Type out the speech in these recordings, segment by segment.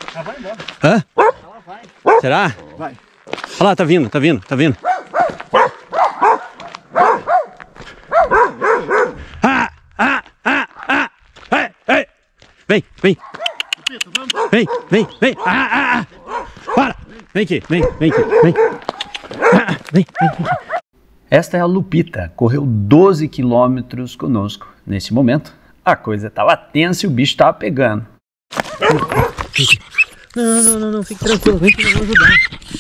Ela vai embora. Hã? Ela vai. Será? Vai. Olha lá, tá vindo, tá vindo, tá vindo. Ei. Vem, vem. Vem, vem, vem. Para. Vem aqui, vem aqui, vem. Vem. Esta é a Lupita, correu 12 quilômetros conosco. Nesse momento, a coisa estava tensa e o bicho estava pegando. Não, fique tranquilo, vem que eu vou ajudar.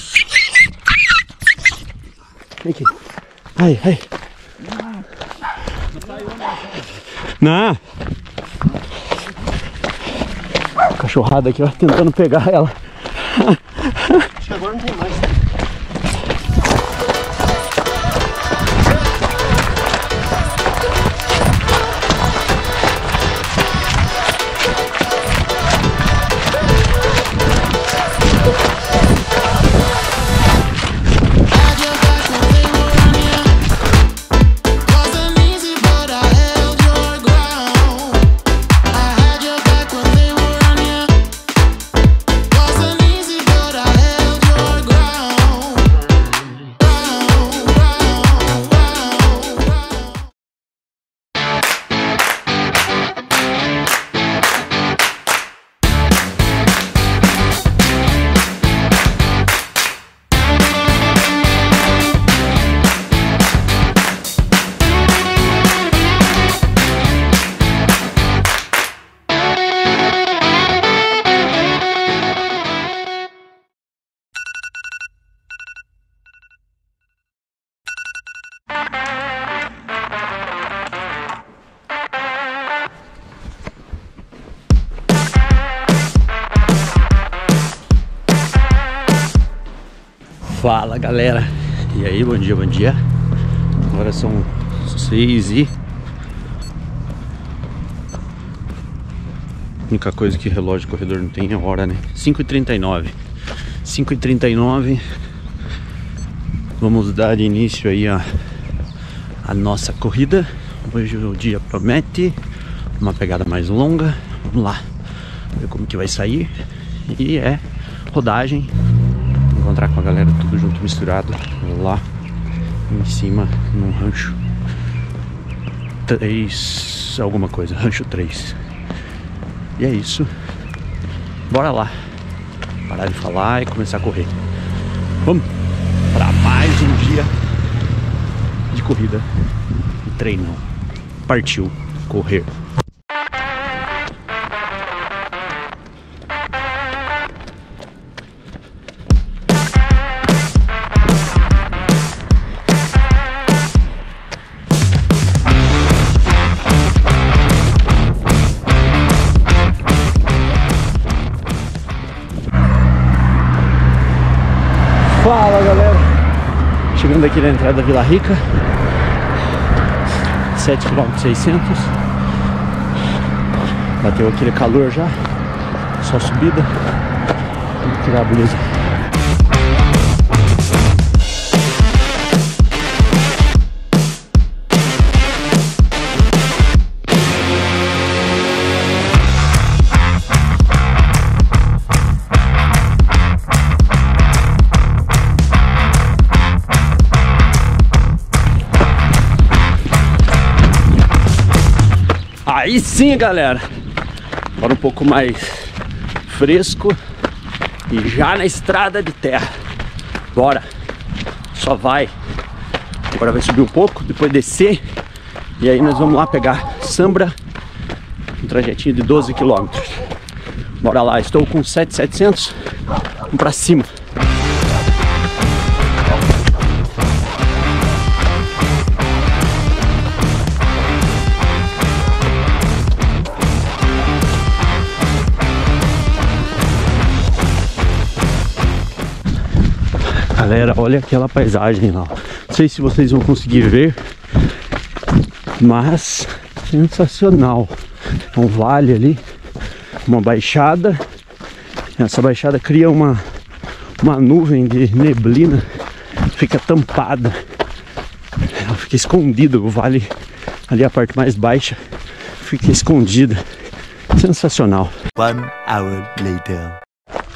Vem aqui. Ai. Não. Cachorrada aqui, ó, tentando pegar ela. Acho que agora não tem mais. Fala galera, e aí, bom dia. Agora são 6 e... A única coisa que relógio de corredor não tem é hora, né? 5h39. 5h39. Vamos dar início aí a nossa corrida. Hoje o dia promete uma pegada mais longa. Vamos lá ver como que vai sair. E é rodagem. Encontrar com a galera tudo junto, misturado lá em cima num rancho 3 alguma coisa, rancho 3. E é isso, bora lá parar de falar e começar a correr. Vamos para mais um dia de corrida e treinão. Partiu correr. Fala galera, chegando aqui na entrada da Vila Rica, 7,6 km. Bateu aquele calor já, só subida. Vamos tirar a blusa. Aí sim, galera, agora um pouco mais fresco e já na estrada de terra. Bora, só vai. Agora vai subir um pouco, depois descer. E aí nós vamos lá pegar Sambra, um trajetinho de 12 km. Bora lá, estou com 7.700. Vamos pra cima. Galera, olha aquela paisagem lá. Não sei se vocês vão conseguir ver, mas sensacional. É um vale ali, uma baixada. Essa baixada cria uma nuvem de neblina, fica tampada. Ela fica escondida, o vale ali, a parte mais baixa, fica escondida. Sensacional. 1 hour later.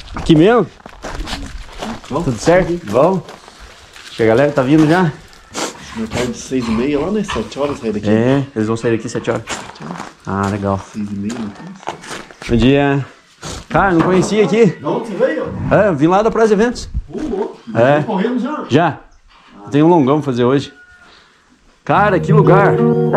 Aqui mesmo? Bom. Tudo certo? Bom. Acho que a galera tá vindo já. Meu pai de 6h30 lá, né? 7 horas sair daqui. É, eles vão sair daqui 7 horas. Ah, legal. 6h30, Bom dia. Cara, não conhecia aqui. De onde você veio? É, eu vim lá da Praia de Eventos. É. Correndo já? Já. Tem um longão pra fazer hoje. Cara, que lugar.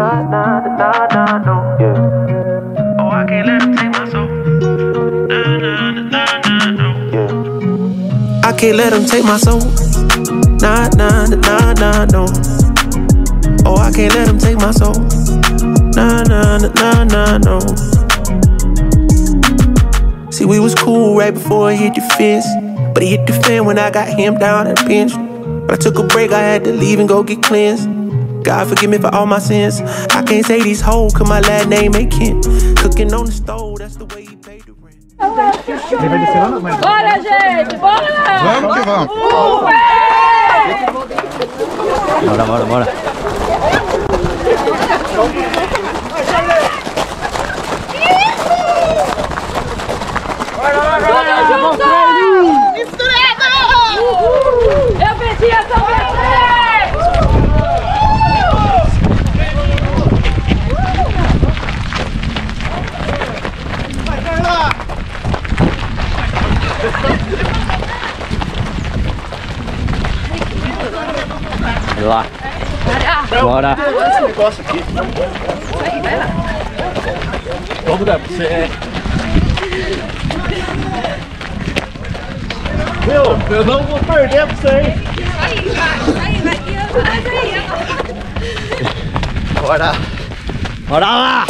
I can't let them take my soul. Nah, nah, nah, nah, no. Oh, I can't let them take my soul. Nah, nah, nah, nah, no. See, we was cool right before it hit the fence, but it hit the fan when I got him down and pinched. But I took a break, I had to leave and go get cleansed. God forgive me for all my sins. I can't say these hoes, cause my last name ain't Kent. Cooking on the stove, that's the way he paid the rent. Bora, gente! Bora! Vamos que vamos! Bora, bora, bora. Eu pedi essa vez! Vai lá. Bora. Esse negócio aqui. Vai lá. Vamos dar pra você. Meu, eu não vou perder pra você, hein? Bora. Bora lá.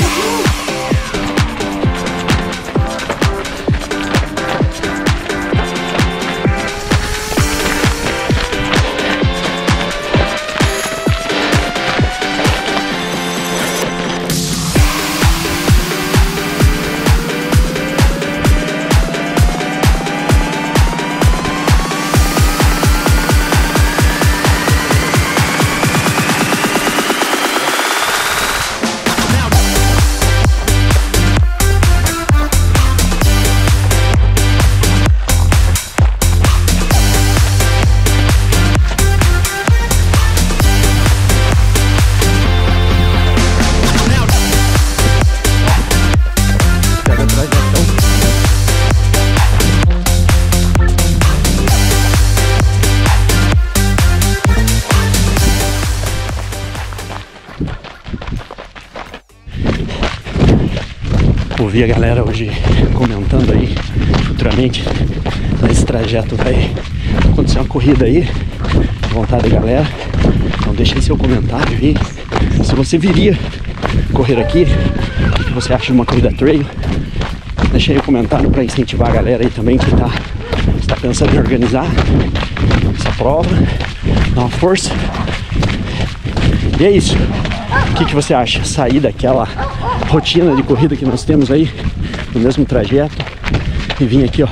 Ouvi a galera hoje comentando aí, futuramente nesse trajeto vai acontecer uma corrida aí, vontade da galera. Então deixa aí seu comentário aí, se você viria correr aqui, o que você acha de uma corrida trail. Deixa aí um comentário para incentivar a galera aí também que está pensando em organizar essa prova, dá uma força. E é isso. O que você acha? Sair daquela rotina de corrida que nós temos aí, no mesmo trajeto, e vir aqui, ó.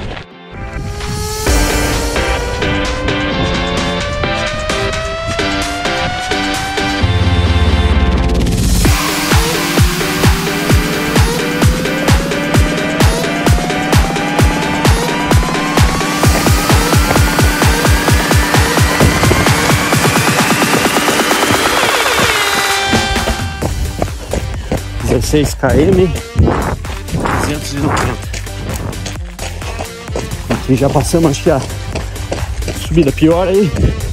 (16 km) 290. Aqui já passamos, acho que a subida pior aí.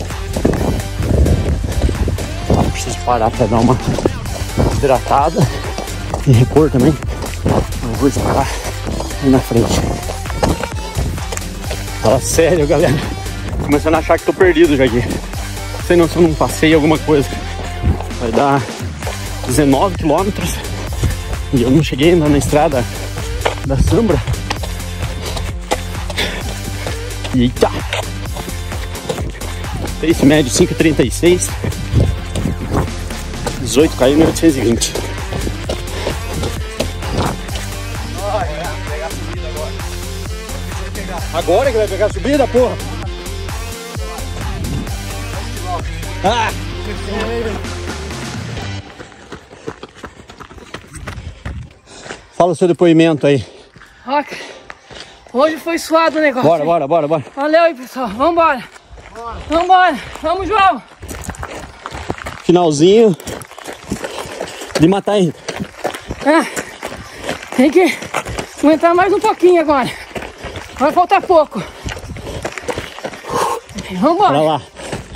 Preciso parar para dar uma hidratada e repor também. Não vou parar aí na frente. Fala sério, galera. Começando a achar que tô perdido já aqui. Não sei não se eu não passei alguma coisa. Vai dar 19 quilômetros. E eu não cheguei ainda na estrada da Sambra. Eita! Pace médio 5,36. 18 km e 820. Agora que vai pegar a subida, porra! Ah! Fala o seu depoimento aí. Ok. Hoje foi suado o negócio. Bora. Valeu aí, pessoal. Vambora. Vamos, João. Finalzinho de matar ainda. Tem que aguentar mais um pouquinho agora. Vai faltar pouco. Vambora. Bora lá.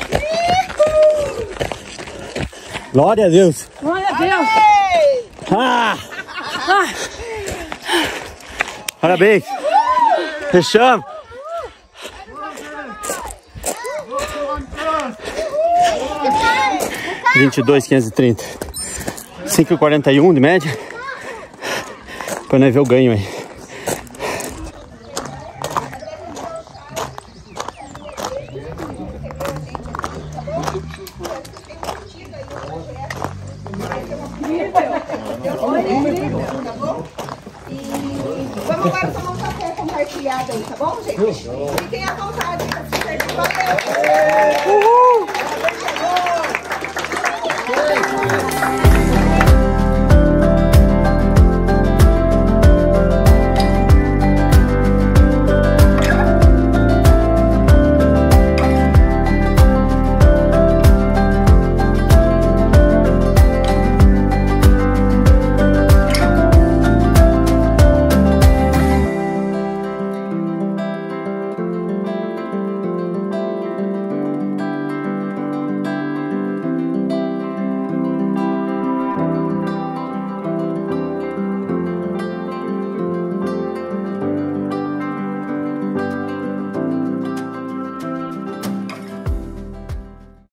Glória a Deus. Glória a Deus. Ah! Parabéns. Fechamos. $22.530. 5,41 de média. Pra nós ver o ganho aí. Vamos agora tomar um café compartilhado aí, tá bom, gente? Fiquem à vontade. Valeu!